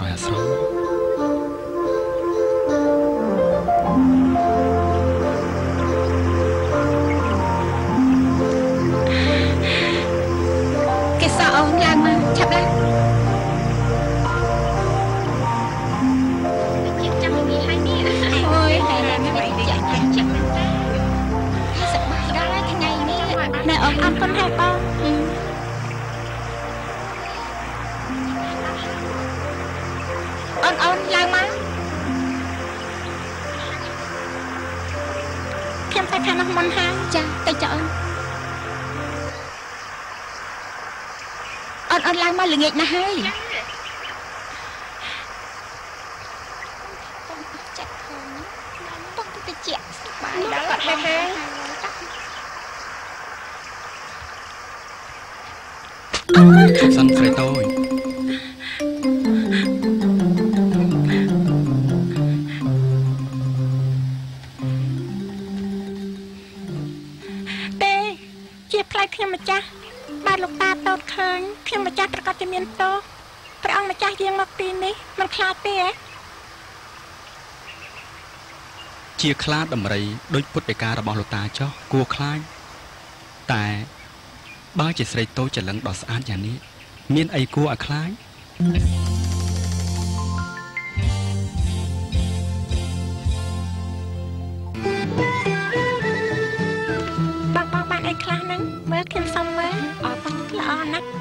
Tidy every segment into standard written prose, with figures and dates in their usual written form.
ឲ្យអាស្រ័យគេសអូនឡើងមកឆាប់ឡើងជាចាំមីហើយនេះអូយហើយណាមិនចាក់ចាក់ចាក់តែសប្បាយដល់ថ្ងៃនេះណែអរគុណហើយបងអូនឡើងមកខ្ញុំទៅខាងនោះមុនហើយចាទៅចុះអូនឡើងមកល្ងាចណាស់ហើយចាក់ធំទុកទៅជាសប្បាយដល់អត់ហើយសិនស្រីតូចខ្ញុំម្ចាស់បាទលោកតាតូតឃើញខ្ញុំម្ចាស់ប្រកាសជាមានទោសព្រះអង្គម្ចាស់យាងមកទីនេះមិនខ្លាចទេជាខ្លាចដំរីដូចពុតឯការបស់លោកតាចោះគួរខ្លាចតែបើជាស្រីតូចច្រឡឹងដ៏ស្អាតយ៉ាងនេះមានអីគួរឲ្យខ្លាចខ្លះហ្នឹងមើលខ្ញុំសុំមើលអត់ល្អណាស់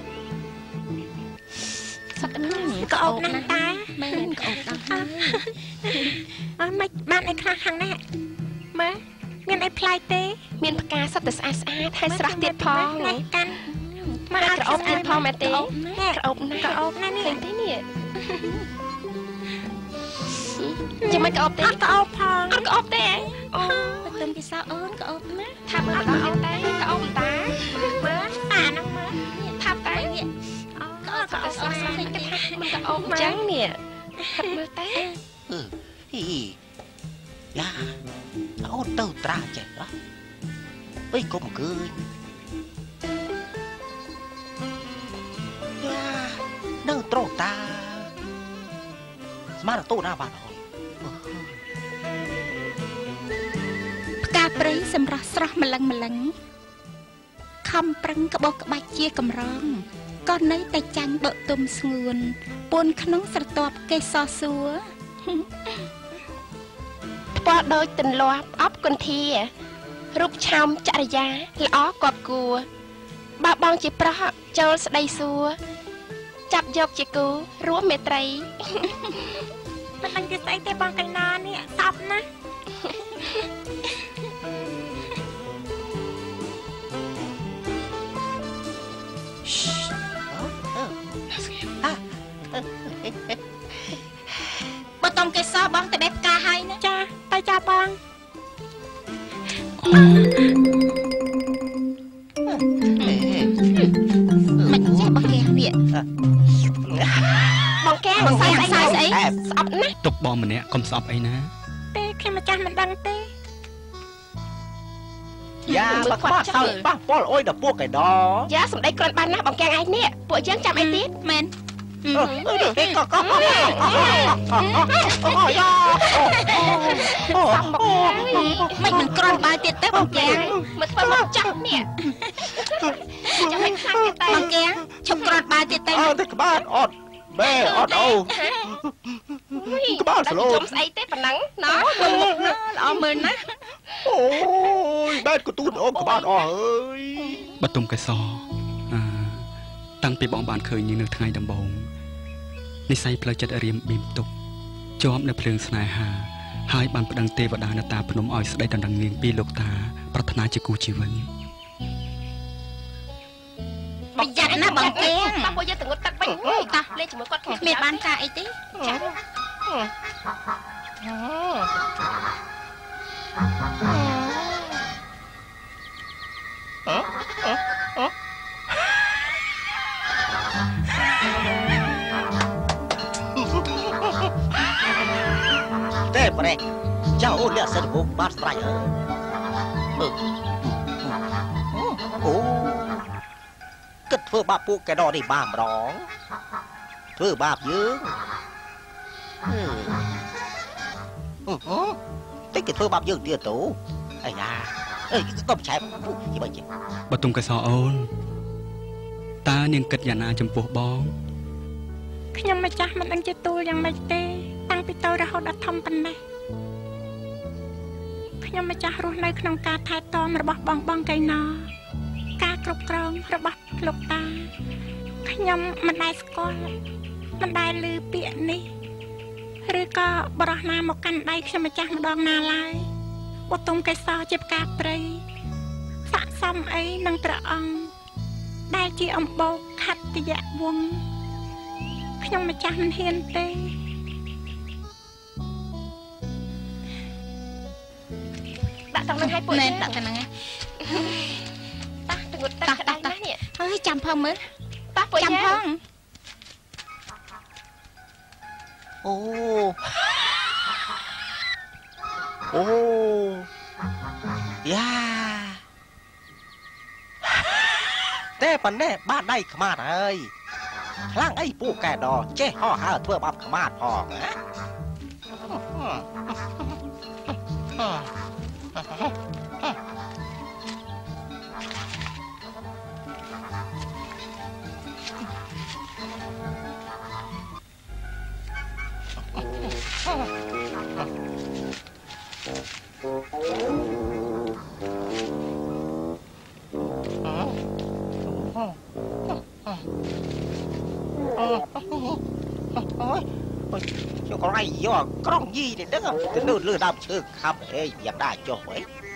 សត្វហ្នឹងក៏អោបណាស់តាមែនក៏អោបដល់ហើយអត់មិនបានអីខ្លះខាងនេះមើលមានអីប្លែកទេមានផ្កាសត្វតែស្អាតស្អាតហើយស្រស់ទៀតផងកាន់មកឲ្យក្រអូបទៀតផងមែនទេក្រអូបណាស់ក្រអូបណាស់នេះទេនេះចាំមិនក្រអូបទេអត់ក្រអូបផងអត់ក្រអូបទេអូទៅពិសាអូនក៏អូបណាថាមើលក៏អូបតែក៏អូបតាមើលតាហ្នឹងមើលថាតែនេះអូក៏អូបស្អាតស្អាតគេថាមិនក៏អូបអញ្ចឹងនេះហាត់មើលតែហីយ៉ាអូនទៅត្រាចេះហ៎វិញកុំឃើញយ៉ានៅត្រង់តាស្មានទៅណាបាទផ្កាព្រៃសម្រស់ស្រស់ម្លឹងម្លឹងខំប្រឹងក្បោះក្បាច់ជាកម្រងក៏នៅតែចាញ់ដកទុំស្ងួនពួនក្នុងស្រទាប់កេសរសួរផ្ពាល់ដូចទន្លាប់អប់គន្ធារូបឆោមចរិយាល្អគប់គួរបើបងជាប្រុសចូលស្ដីសួរចាប់យកជាគូរួមមេត្រីមិនដឹងជាស្អីទេបងកៃណានេះសពណាបើតំគេសបងទៅបេះផ្កាហើយណាចាទៅចាបងមិនចេះបងគេវាបងកែបងស្អីស្អីស្អប់ណាស់ទុកបងម្នាក់កុំស្អប់អីណាទេខ្ញុំម្ចាស់មិនដឹងទេយ៉ាបើខ្វះទៅប៉ះពាល់អុយដល់ពួកកែដយ៉ាសំដីគ្រាន់បានណាស់បងកែឯងនេះពួកយើងចាំអីទៀតមែនគេក៏ក៏អូយ៉ាមិនគ្រាន់បើទៀតទេបងកែមកធ្វើមកចាស់នេះចាំមិនខាត់ទេបងកែឈប់គ្រាន់បើទៀតទេអត់ទេក្បាលអត់បែអត់អូក្បាលស្លូចំស្អីទេប៉ុណ្ណឹងណ៎មើលមុខណាល្អមើលណាអូយបែកទូនអូក្បាលអស់ហើយបតុមកេសរតាំងពីបងបានឃើញនាងនៅថ្ងៃដំបូងនិស្ស័យផ្លូវចិត្តរៀមប៊ីមទុកជាប់នៅភ្លើងស្នេហាហើយបានប្តឹងទេវតានៅតាភ្នំឲ្យស្ដីដណ្ដឹងនាងពីលោកតាប្រាថ្នាជាគូជីវិតប្រយ័ត្នណាបងកែតាពួកយើងទៅងត់ទឹកវិញតាលេងជាមួយគាត់គ្មានបានការអីទេចាទេប្រេចៅអូនលាក់សិនមកបានស្រេចហើយអូគិតធ្វើបាបពួកកែដនេះបានម្ដងធ្វើបាបយើងតិចគេធ្វើបាបយើងទៀតទៅអាយ៉ាអើយកុំឆែបយីបើចេះបើទុំកសអូនតើនាងគិតយ៉ាងណាចំពោះបងខ្ញុំម្ចាស់មិនដឹងជាទូលយ៉ាងម៉េចទេតាំងពីតូចរហូតដល់ធំប៉ុណ្ណេះខ្ញុំម្ចាស់រស់នៅក្នុងការថែទាំរបស់បងកៃណោការគ្រប់គ្រងរបស់លោកតាខ្ញុំមិនដែលស្គាល់មិនដែលឮពាក្យនេះឬក៏បរោះណាមកកាន់ដៃខ្ញុំម្ចាស់ម្ដងណាឡើយបតុមកេសរជាផ្កាព្រៃស័ក្តិសមអីនឹងព្រះអង្គដែលជាអំបូរខត្តយៈវង្សខ្ញុំម្ចាស់មិនហ៊ានទេដាក់តង់នឹងឲ្យពួកយើងដាក់តង់ហ្នឹងតាទងត់ទឹកក្តៅណាស់នេះអើយចាំផងមើលតាពួកយើងចាំផងអូយ៉ាតែប៉ុណ្ណេះបានដៃខ្មាតហើយខ្លាំងអីពូកែដចេះហោះហើរធ្វើបាបខ្មាតផងណាចូលក្រៃយកក្រងយីនេះដឹងទៅនៅលើដើមឈើខំអេយ៉ាងដាចុះអី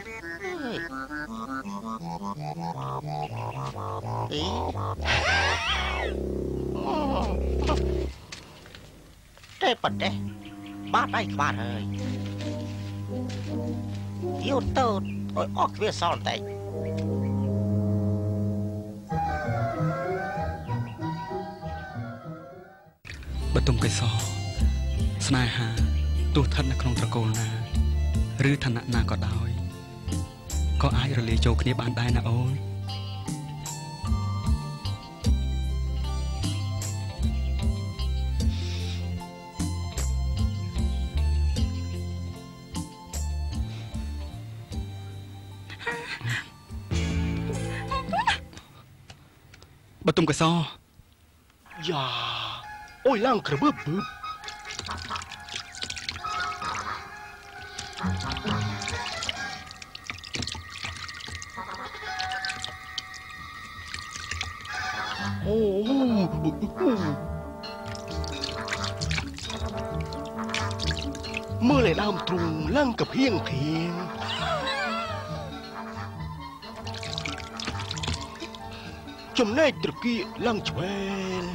តែប៉ុណ្ណេះបានដៃក្បាលហើយយកទៅឲ្យអស់វាសល់តែបើទុំកេសរស្នេហាទោះស្ថិតនៅក្នុងត្រកូលណាឬឋានៈណាក៏ដោយក៏អាចរលាយចូលគ្នាបានដែរណាអូនបើទុំកេសរយ៉ាអូយឡើងក្របឹបអូមើលឯដើមទ្រូងឡើងកភៀងចំណែកត្រគាកឡើងឆ្វែល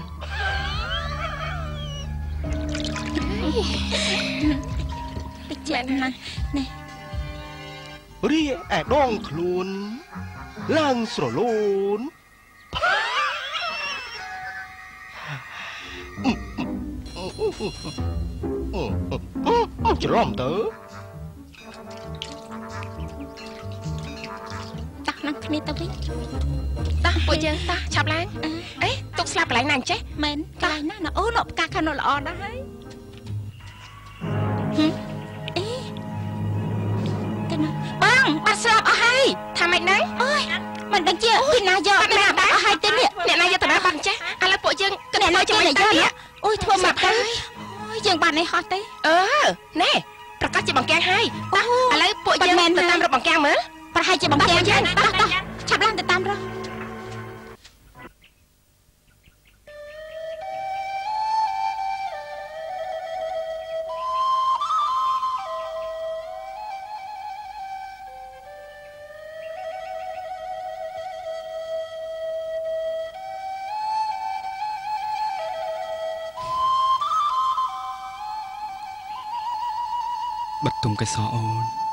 តិចមែនណាស់នេះរីឯដងខ្លួនឡើងស្រលូនច្រឡំទៅតាក់នឹងគ្នាទៅវិញតាពួកយើងតាឆាប់ឡើងអេទុកស្លាប់កន្លែងណាអញ្ចេះមែនកន្លែងណាណាអូនផ្កាខាងនោះល្អណាស់ហើយអេកណាបងបាត់ស្លាប់អស់ហើយថាម៉េចហ្នឹងអូយមិនដឹងជាពីណាយកណាអស់ហើយទេនេះអ្នកណាយកទៅណាបាត់អញ្ចេះឥឡូវពួកយើងគិតឲ្យជាមួយយកអូយធ្វើមកទៅអូយយើងបាននេះហោះទេណែប្រកាសជាបង្កាំងហើយតាឥឡូវពួកយើងទៅតាមរកបង្កាំងមើលប្រហែលជាបង្កាំងយើងតោះឆាប់ឡើងទៅតាមរកបើទុំកេសរអូន